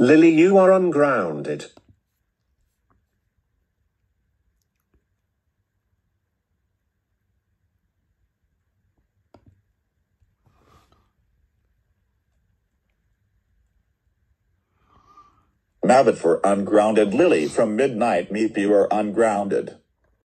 Lily, you are ungrounded. Maivd for ungrounded. Lily, from midnight, meep, you are ungrounded.